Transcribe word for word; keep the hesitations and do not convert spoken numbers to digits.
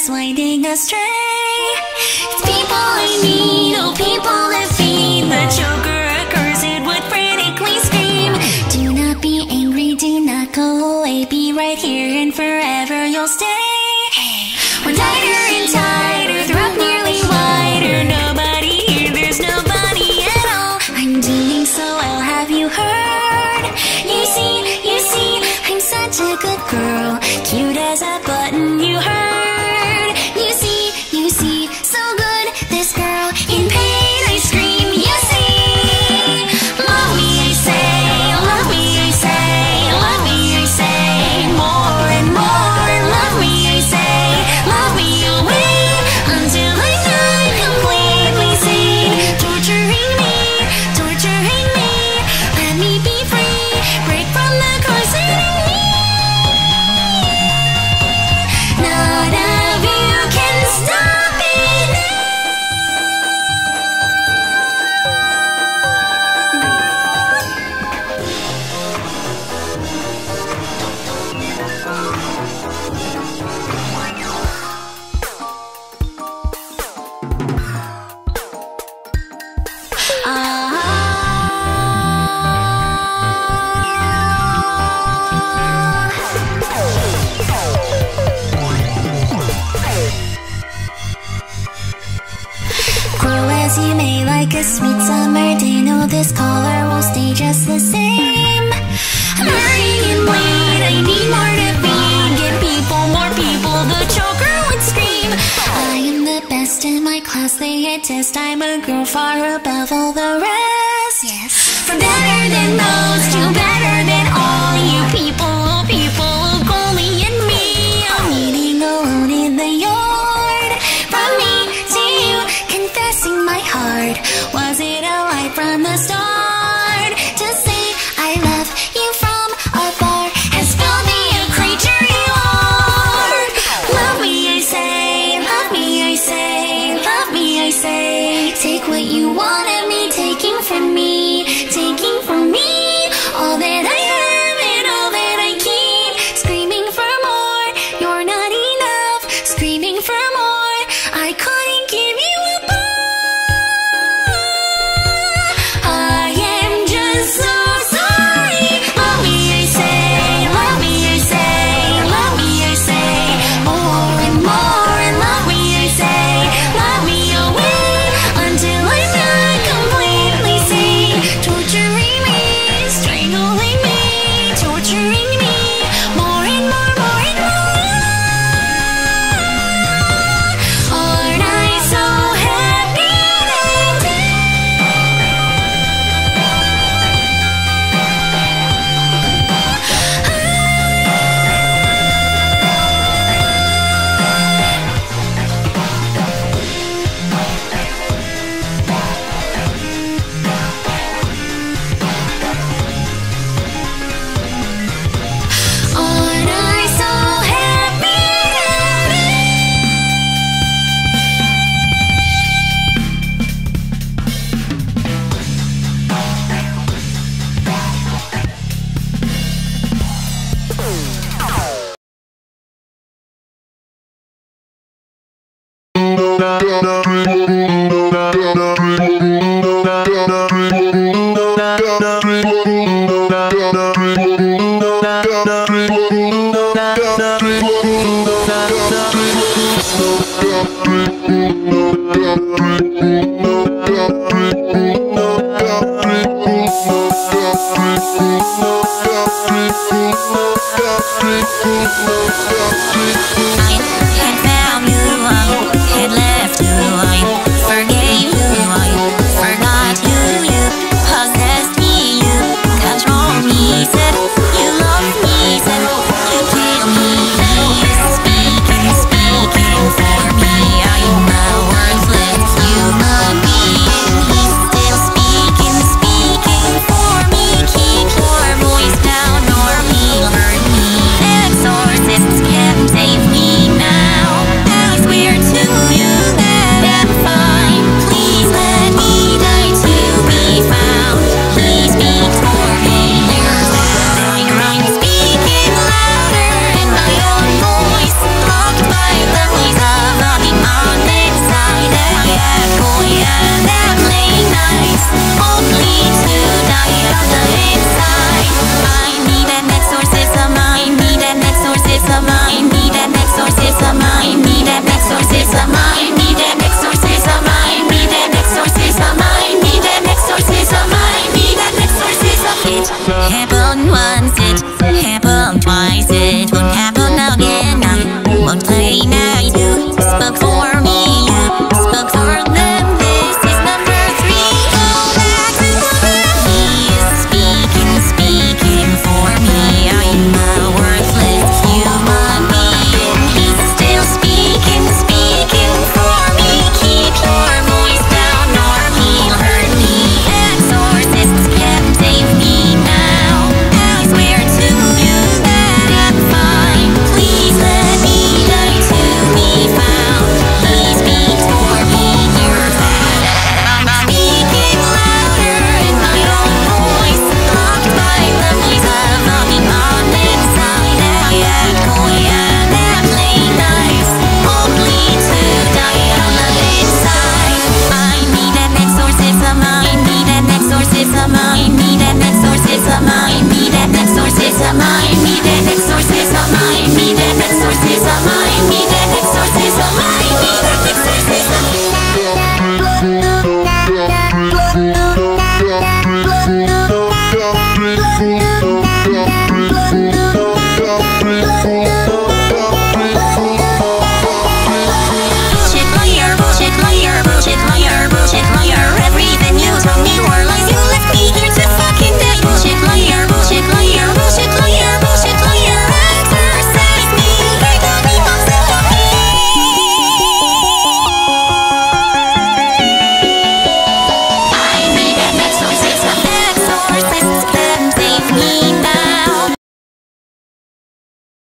us winding astray. It's people I need, oh people that feed the choker, accursed would frantically scream. Do not be angry, do not go away, be right here and forever you'll stay. We're tighter and tighter, throat nearly wider, nobody here, there's nobody at all. I'm doing so well, have you heard? You see, you see, I'm such a good girl, cute as a button, you heard? You see, you see, so good, this girl, in pain I scream, you see. Love me I say, love me I say, love me I say, more and more, love me I say, love me away, until I'm not completely sane. Torturing me, torturing me, let me be free, break from the corset. None of you can stop it now. Grow as you may, like a sweet summer day, no, this color will stay just the same. I'm hurrying and bleed, I need more to feed, get people, more people, the choker would scream. I am the best in my class, they attest, I'm a girl far above all the rest. Yes. From better than those to better than all you people, oh people, look only at me. I'm eating alone in the yard, from me to you, confessing my heart. Was it a lie from the start? To say I love you from afar has found me a creature you are. Love me I say, love me I say, love me I say. Take what you want of me, taking from me, taking from me all that I have and all that I keep. Screaming for more, you're not enough. Screaming for more, I couldn't give you a I am just so sorry. Love me I say, love me I say, love me I say, more and more, and love me I say, love me away, until I'm not completely sane. Torturing me, strangling me, torturing me, more and more, more and more. Aren't I so happy that Aren't I so happy Not